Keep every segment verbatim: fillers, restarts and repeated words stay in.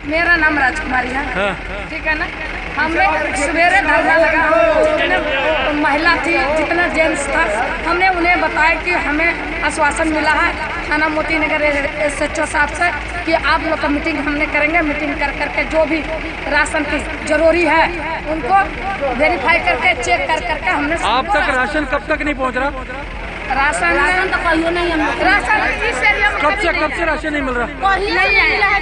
मेरा नाम राजकुमारी है। हाँ। ठीक है ना। हमने सवेरे धरना लगा, जितने महिला थी, जितना जेंट्स था, हमने उन्हें बताया कि हमें आश्वासन मिला है थाना Moti Nagar S H O साहब से कि आप लोग का मीटिंग हमने करेंगे। मीटिंग कर करके जो भी राशन की जरूरी है उनको वेरीफाई करके चेक कर करके हमने। आप तक राशन कब तक नहीं पहुँच रहा? राशन राशन तो कहीं नहीं है। राशन इस एरिया में कब से कब से राशन नहीं मिल रहा? नहीं है।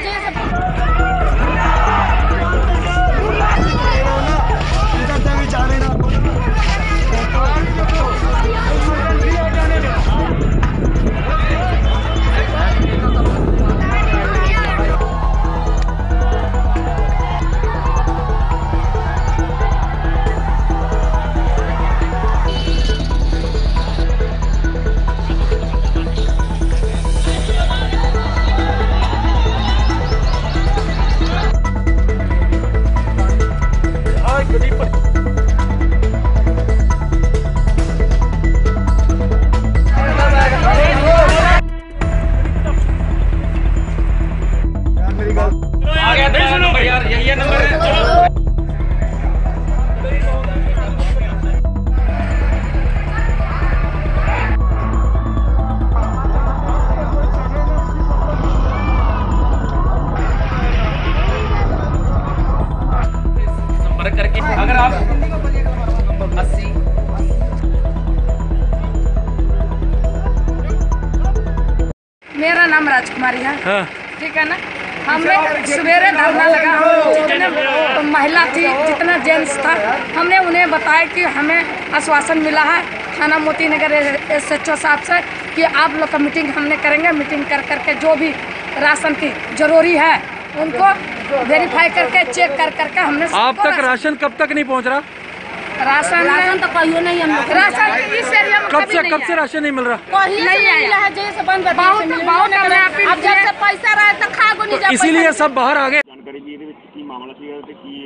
आ गया था नंबर यार, यही नंबर है। संपर्क करके अगर आप अस्सी मेरा नाम राजकुमारी है। हाँ। ठीक है ना। हमने सवेरे धरना लगा, जितने महिला थी, जितना जेंट्स था, हमने उन्हें बताया कि हमें आश्वासन मिला है थाना Moti Nagar S H O साहब से कि आप लोग का मीटिंग हमने करेंगे। मीटिंग कर करके जो भी राशन की जरूरी है उनको वेरीफाई करके चेक कर करके हमने। आप तक राशन कब तक नहीं पहुँच रहा? राशन राशन तो कहीं नहीं है। राशन इस एरिया में कब से कब से राशन नहीं मिल रहा? नहीं है। जैसे बंद बहुत बहुत अब जब से पैसा रहा तो खागो नहीं जा। इसीलिए सब बाहर आ गए। जानकारी जी की मामला सीगा ते की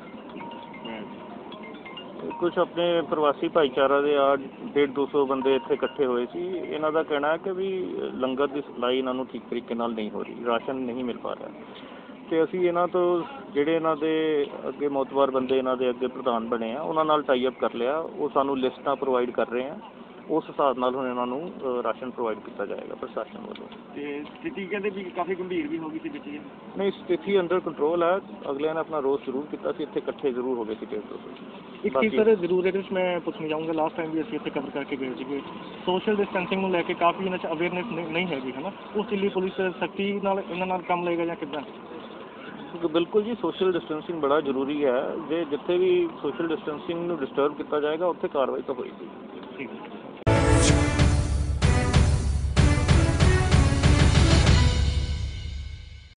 कुछ अपने प्रवासी भाईचारा ਦੇ ਆ डेढ़ दो सौ ਬੰਦੇ ਇੱਥੇ ਇਕੱਠੇ ਹੋਏ ਸੀ। ਇਹਨਾਂ ਦਾ ਕਹਿਣਾ ਹੈ ਕਿ ਵੀ ਲੰਗਰ ਦੀ ਸਪਲਾਈ ਇਹਨਾਂ ਨੂੰ ਠੀਕ ਤਰੀਕੇ ਨਾਲ ਨਹੀਂ ਹੋ ਰਹੀ, ਰਾਸ਼ਨ ਨਹੀਂ ਮਿਲ ਪਾ ਰਿਹਾ ਤੇ ਅਸੀਂ ਇਹਨਾਂ ਤੋਂ ਜਿਹੜੇ ਇਹਨਾਂ ਦੇ ਅੱਗੇ ਮੌਤਬਾਰ ਬੰਦੇ ਇਹਨਾਂ ਦੇ ਅੱਗੇ ਪ੍ਰਧਾਨ ਬਣੇ ਆ ਉਹਨਾਂ ਨਾਲ ਟਾਈ ਅਪ ਕਰ ਲਿਆ। ਉਹ ਸਾਨੂੰ ਲਿਸਟਾਂ ਪ੍ਰੋਵਾਈਡ ਕਰ ਰਹੇ ਆ, ਉਸ ਹਿਸਾਬ ਨਾਲ ਹੁਣ ਇਹਨਾਂ ਨੂੰ ਰਾਸ਼ਨ ਪ੍ਰੋਵਾਈਡ ਕੀਤਾ ਜਾਏਗਾ ਪ੍ਰਸ਼ਾਸਨ ਵੱਲੋਂ। ਤੇ ਸਥਿਤੀ ਕਹਿੰਦੇ ਵੀ ਕਾਫੀ ਗੰਭੀਰ ਵੀ ਹੋ ਗਈ ਸੀ ਵਿੱਚ ਜੀ। ਨਹੀਂ, ਸਥਿਤੀ ਅੰਡਰ ਕੰਟਰੋਲ ਹੈ। ਅਗਲਿਆਂ ਨੇ ਆਪਣਾ ਰੋਸ ਜ਼ਰੂਰ ਕੀਤਾ ਸੀ, ਇੱਥੇ ਇਕੱਠੇ ਜ਼ਰੂਰ ਹੋ ਗਏ ਸੀ ਡੇਢ ਦੋ ਸੌ। ਇੱਕ ਚੀਜ਼ ਸਰ ਜ਼ਰੂਰ ਇਹਦੇ ਵਿੱਚ ਮੈਂ ਪੁੱਛਣਾ ਚਾਹੂੰਗਾ, ਲਾਸਟ ਟਾਈਮ ਵੀ ਅਸੀਂ ਇੱਥੇ ਕਵਰ ਕਰਕੇ ਗਏ ਸੀਗੇ, ਸੋਸ਼ਲ ਡਿਸਟੈਂਸਿੰਗ ਨੂੰ ਲੈ ਕੇ ਕਾਫੀ ਇਹਨਾਂ 'ਚ ਅਵੇਅਰਨੈਸ ਨਹੀਂ ਹੈਗੀ ਹੈ ਨਾ, ਉਸ ਲਈ ਪੁਲਿਸ ਸਖਤੀ ਨਾਲ ਇਹਨਾਂ ਨਾਲ ਕੰਮ ਲਏਗਾ ਜਾਂ ਕਿੱਦਾਂ? ਬਿਲਕੁਲ ਜੀ, ਸੋਸ਼ਲ ਡਿਸਟੈਂਸਿੰਗ ਬੜਾ ਜ਼ਰੂਰੀ ਹੈ। ਜੇ ਜਿੱਥੇ ਵੀ ਸੋਸ਼ਲ ਡਿਸਟੈਂਸਿੰਗ ਨੂੰ ਡਿਸਟਰਬ ਕੀਤਾ ਜਾਏਗਾ ਉੱਥੇ ਕਾਰਵਾਈ ਤਾਂ ਹੋਏਗੀ। ਠੀਕ ਹੈ।